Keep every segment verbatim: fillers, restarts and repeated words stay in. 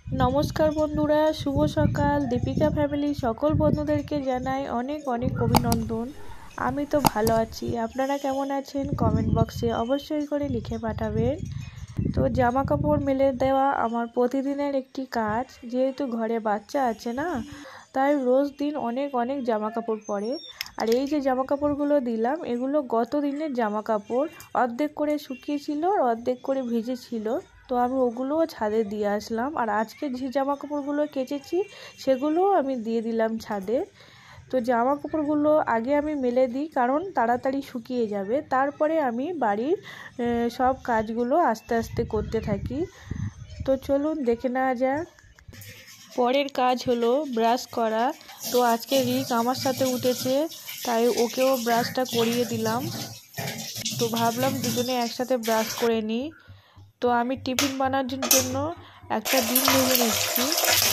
नमस्कार बंधुरा शुभ सकाल दीपिका फैमिली सकल बंधुदेरके जानाई अनेक अनेक अभिनंदन। आमी तो भालो आछि, आपनारा केमन आछेन कमेंट बक्से अवश्यई करे लिखे पाठाबेन। तो जामा कापड़ मेले देवा आमार प्रतिदिनेर एकटी काज, जेहेतु घरे बाच्चा आछे ना, ताई रोज दिन अनेक अनेक जामा कापड़ पड़े। और ये जे जामा कापड़गुलो दिलाम एगुलो गत दिनेर जामा कापड़, अर्धेक करे शुकिয়েছিল और अर्धेक करे भेजेছিল। तो आमी ओगुलो छादे दिए आसलाम और आज के जे जामा कापड़गुलो केचेছি सेगुलो आमी दिए दिलाम छादे। तो जामा कापड़गुलो आगे आमी मेले दिई कारण ताड़ाताड़ी शुकिয়ে যাবে, तारपरे आमी बाड़िर सब काजगुलो आस्ते आस्ते करते थाकी। तो चलुन देखे नेওয়া যাক। পরের কাজ হলো ব্রাশ করা। তো আজকে রিক আমার সাথে উঠেছে, তাই ওকেও ব্রাশটা করিয়ে দিলাম। তো ভাবলাম দুজনে একসাথে ব্রাশ করে নিই। তো আমি টিফিন বানানোর জন্য একটা ডিম ভেজে নিচ্ছি,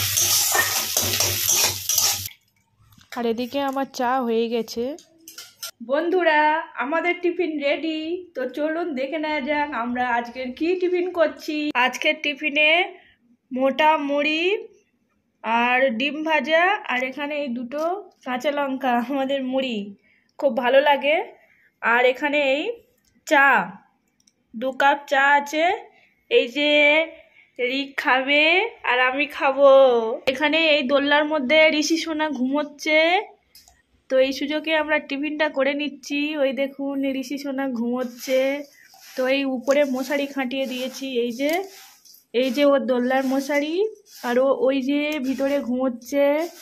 আর এদিকে আমার চা হয়ে গেছে। বন্ধুরা আমাদের টিফিন রেডি, তো চলুন দেখে নেওয়া যাক আমরা আজকের কি টিফিন করছি। আজকের টিফিনে মোটা মুড়ি আর ডিম ভাজা, আর এখানে এই দুটো কাঁচা লঙ্কা আমাদের মুড়ি খুব ভালো লাগে। আর এখানে এই চা দু কাপ চা আছে, এই যে রিক খাবে আর আমি খাবো। এখানে এই দোলনার মধ্যে ঋষি সোনা ঘুমোচ্ছে, তো এই সুযোগে আমরা টিফিনটা করে নিচ্ছি। ওই দেখুন ঋষি সোনা ঘুমোচ্ছে, তো এই উপরে মশারি খাটিয়ে দিয়েছি, এই যে এই যে ওর দোলনার মশারি, আর ও ওই যে ভিতরে ঘুমোচ্ছে।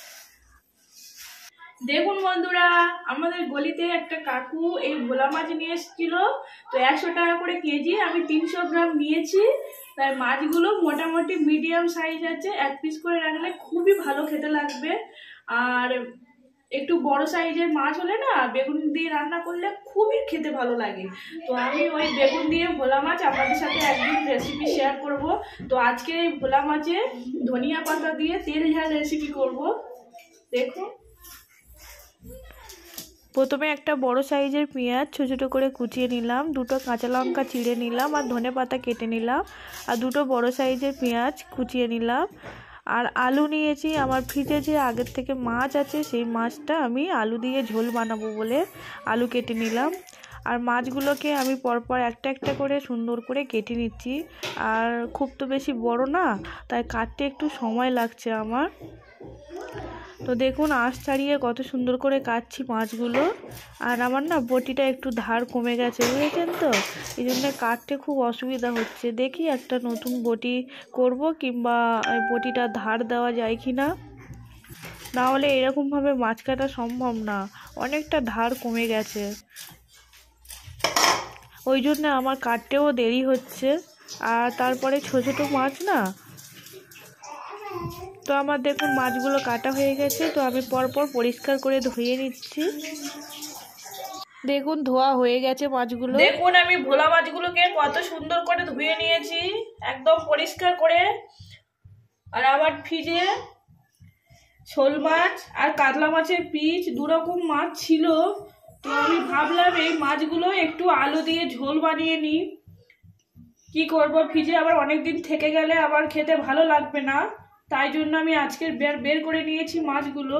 দেখুন বন্ধুরা আমাদের গলিতে একটা কাকু এই ভোলা মাছ নিয়ে এসেছিল, তো একশো টাকা করে কেজি, আমি তিনশো গ্রাম নিয়েছি। তাই মাছগুলো মোটামুটি মিডিয়াম সাইজ আছে, এক পিস করে রাখলে খুবই ভালো খেতে লাগবে। আর একটু বড় সাইজের মাছ হলে না বেগুন দিয়ে রান্না করলে খুবই খেতে ভালো লাগে। তো আমি ওই বেগুন দিয়ে ভোলা মাছ আপনাদের সাথে একদিন রেসিপি শেয়ার করব। তো আজকে এই ভোলা মাছে ধনিয়া পাতা দিয়ে তেল ঝাল রেসিপি করব। দেখুন প্রথমে একটা বড় সাইজের পেঁয়াজ ছোটো ছোটো করে কুচিয়ে নিলাম, দুটো কাঁচা লঙ্কা চিড়ে নিলাম, আর ধনে পাতা কেটে নিলাম, আর দুটো বড় সাইজের পেঁয়াজ কুচিয়ে নিলাম। আর আলু নিয়েছি, আমার ফ্রিজে যে আগের থেকে মাছ আছে সেই মাছটা আমি আলু দিয়ে ঝোল বানাবো বলে আলু কেটে নিলাম। আর মাছগুলোকে আমি পরপর একটা একটা করে সুন্দর করে কেটে নিচ্ছি, আর খুব তো বেশি বড় না, তাই কাটতে একটু সময় লাগছে আমার। তো দেখুন আঁশ ছাড়িয়ে কত সুন্দর করে কাটছি মাছগুলো। আর আমার না বটিটা একটু ধার কমে গেছে বুঝেছেন, তো এই জন্য কাটতে খুব অসুবিধা হচ্ছে। দেখি একটা নতুন বটি করব, কিংবা বটিটা ধার দেওয়া যায় কি না, না হলে এরকমভাবে মাছ কাটা সম্ভব না, অনেকটা ধার কমে গেছে, ওই জন্য আমার কাটতেও দেরি হচ্ছে। আর তারপরে ছোটো ছোটো মাছ না, তো আমার দেখুন মাছগুলো কাটা হয়ে গেছে, তো আমি পরপর পরিষ্কার করে ধুয়ে নিচ্ছি। দেখুন ধোয়া হয়ে গেছে মাছগুলো। দেখুন আমি ভোলা মাছগুলোকে কত সুন্দর করে ধুয়ে নিয়েছি একদম পরিষ্কার করে। আর আমার ফ্রিজে শোল মাছ আর কাতলা মাছের পিস দুরকম মাছ ছিল, তো আমি ভাবলাম এই মাছগুলো একটু আলু দিয়ে ঝোল বানিয়ে নিই। কি করব, ফ্রিজে আবার অনেক দিন থেকে গেলে আবার খেতে ভালো লাগবে না, তাই জন্য আমি আজকে বের বের করে নিয়েছি মাছগুলো।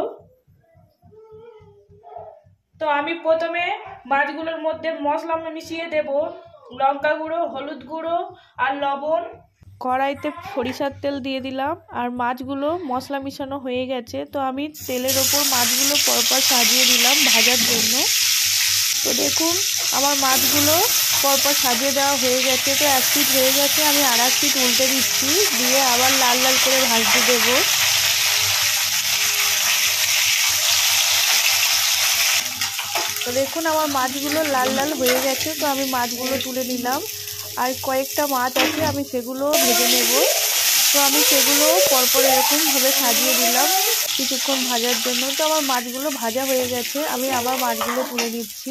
তো আমি প্রথমে মাছগুলোর মধ্যে মশলা মিশিয়ে দেব, লঙ্কা গুঁড়ো, হলুদ গুঁড়ো আর লবণ। কড়াইতে সরিষার তেল দিয়ে দিলাম, আর মাছগুলো মশলা মিশানো হয়ে গেছে, তো আমি তেলের ওপর মাছগুলো পরপর সাজিয়ে দিলাম ভাজার জন্য। তো দেখুন আমার মাছগুলো পরপর সাজিয়ে দেওয়া হয়ে গেছে, তো এক পিঠ হয়ে গেছে, আমি আর এক পিঠ উল্টে দিচ্ছি, দিয়ে আবার লাল লাল করে ভাজতে দেবো। তো দেখুন আমার মাছগুলো লাল লাল হয়ে গেছে, তো আমি মাছগুলো তুলে নিলাম। আর কয়েকটা মাছ আছে আমি সেগুলো ভেজে নেব, তো আমি সেগুলো পরপর এরকমভাবে সাজিয়ে দিলাম কিছুক্ষণ ভাজার জন্য। তো আমার মাছগুলো ভাজা হয়ে গেছে, আমি আবার মাছগুলো তুলে নিচ্ছি।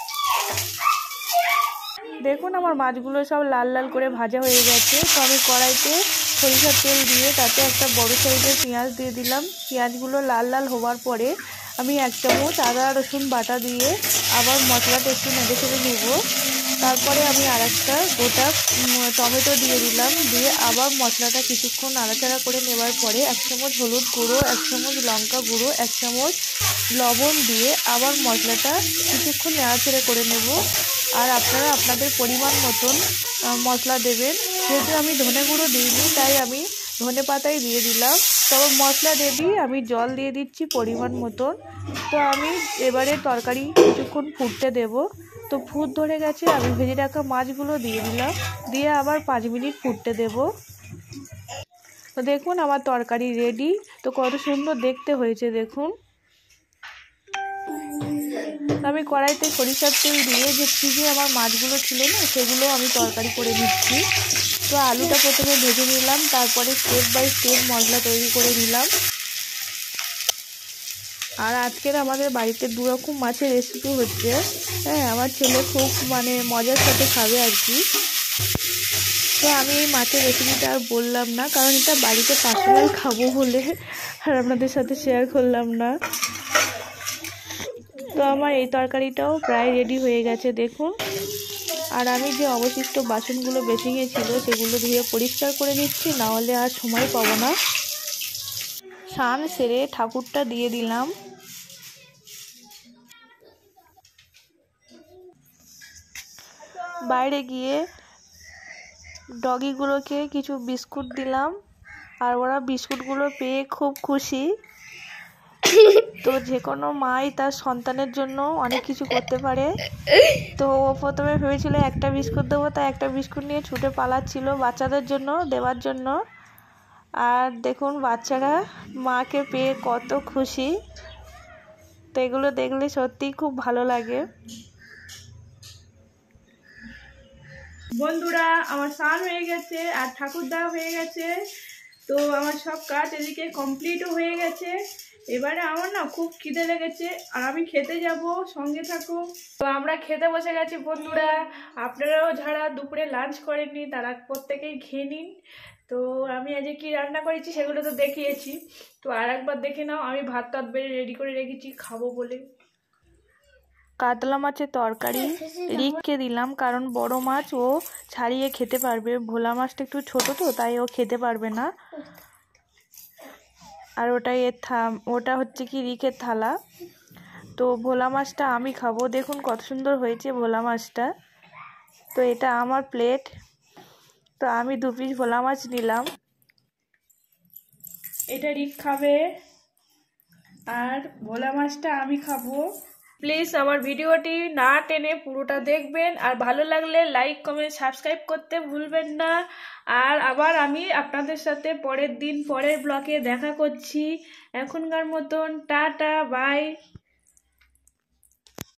দেখুন আমার মাছগুলো সব লাল লাল করে ভাজা হয়ে গেছে, তো আমি কড়াইতে সরিষার তেল দিয়ে তাতে একটা বড় সাইজের পেঁয়াজ দিয়ে দিলাম। পেঁয়াজগুলো লাল লাল হওয়ার পরে আমি এক চামচ আদা রসুন বাটা দিয়ে আবার মশলাটা একটু নেড়ে চেড়ে নেব। তারপরে আমি আর একটা গোটা টমেটো দিয়ে দিলাম, দিয়ে আবার মশলাটা কিছুক্ষণ নাড়াচাড়া করে নেবার পরে এক চামচ হলুদ গুঁড়ো, এক চামচ লঙ্কা গুঁড়ো, এক চামচ লবণ দিয়ে আবার মশলাটা কিছুক্ষণ নাড়াচাড়া করে নেব। আর আপনারা আপনাদের পরিমাণ মতন মশলা দেবেন। যেহেতু আমি ধনে গুঁড়ো দিইনি তাই আমি ধনে পাতাই দিয়ে দিলাম। তবে মশলা রেডি, আমি জল দিয়ে দিচ্ছি পরিমাণ মতন। তো আমি এবারে তরকারি কিছুক্ষণ ফুটতে দেব। তো ফুট ধরে গেছে, আমি ভেজে রাখা মাছগুলো দিয়ে দিলাম, দিয়ে আবার পাঁচ মিনিট ফুটতে দেব। তো দেখুন আমার তরকারি রেডি। তো কত সুন্দর দেখতে হয়েছে দেখুন। আমি কড়াইতে সরিষার তেল দিয়ে যে ফ্রিজে আমার মাছগুলো ছিল না সেগুলো আমি তরকারি করে নিচ্ছি। তো আলুটা প্রথমে ভেজে নিলাম, তারপরে স্টেপ বাই স্টেপ মশলা তৈরি করে নিলাম। আর আজকের আমাদের বাড়িতে দুরকম মাছের রেসিপি হচ্ছে। হ্যাঁ, আমার ছেলে খুব মানে মজার সাথে খাবে আর কি। তো আমি এই মাছের রেসিপিটা আর বললাম না, কারণ এটা বাড়িতে পার্সোনাল খাবো বলে আর আপনাদের সাথে শেয়ার করলাম না। তো আমার এই তরকারিটাও প্রায় রেডি হয়ে গেছে দেখুন। আর আমি যে অবশিষ্ট বাসনগুলো বেসিংয়ে ছিল সেগুলো ধুয়ে পরিষ্কার করে নিচ্ছি, না হলে আর সময় পাবো না। স্নান সেরে ঠাকুরটা দিয়ে দিলাম। বাইরে গিয়ে ডগিগুলোকে কিছু বিস্কুট দিলাম, আর ওরা বিস্কুটগুলো পেয়ে খুব খুশি। তো যে কোনো মাই তার সন্তানের জন্য অনেক কিছু করতে পারে। তো ও প্রথমে ভেবেছিল একটা বিস্কুট দেবো, তাই একটা বিস্কুট নিয়ে ছুটে পালাচ্ছিল বাচ্চাদের জন্য দেওয়ার জন্য। আর দেখুন বাচ্চারা মাকে পেয়ে কত খুশি। তো এগুলো দেখলে সত্যিই খুব ভালো লাগে। বন্ধুরা, আমার স্নান হয়ে গেছে আর ঠাকুর দেওয়া হয়ে গেছে। তো আমার সব কাজ এদিকে কমপ্লিটও হয়ে গেছে। এবারে আমার না খুব খিদে লেগেছে আর আমি খেতে যাব, সঙ্গে থাকো। তো আমরা খেতে বসে গেছি বন্ধুরা। আপনারাও যারা দুপুরে লাঞ্চ করেননি তারা প্রত্যেকেই খেয়ে নিন। তো আমি আজকে কি রান্না করেছি সেগুলো তো দেখিয়েছি, তো আর একবার দেখে নাও। আমি ভাত টাত বেড়ে রেডি করে রেখেছি খাবো বলে। কাতলা মাছের তরকারি রিককে দিলাম, কারণ বড় মাছ ও ছাড়িয়ে খেতে পারবে, ভোলা মাছটা একটু ছোট তো তাই ও খেতে পারবে না। আর ওটাই এর থা ওটা হচ্ছে কি রিকের থালা। তো ভোলা মাছটা আমি খাবো। দেখুন কত সুন্দর হয়েছে ভোলা মাছটা। তো এটা আমার প্লেট। তো আমি দু পিস ভোলা মাছ নিলাম। এটা রিক খাবে আর ভোলা মাছটা আমি খাবো। প্লিজ আমার ভিডিওটি না টেনে পুরোটা দেখবেন, আর ভালো লাগলে লাইক কমেন্ট সাবস্ক্রাইব করতে ভুলবেন না। আর আবার আমি আপনাদের সাথে পরের দিন পরের ব্লগে দেখা করছি। এখনকার মতন টাটা বাই।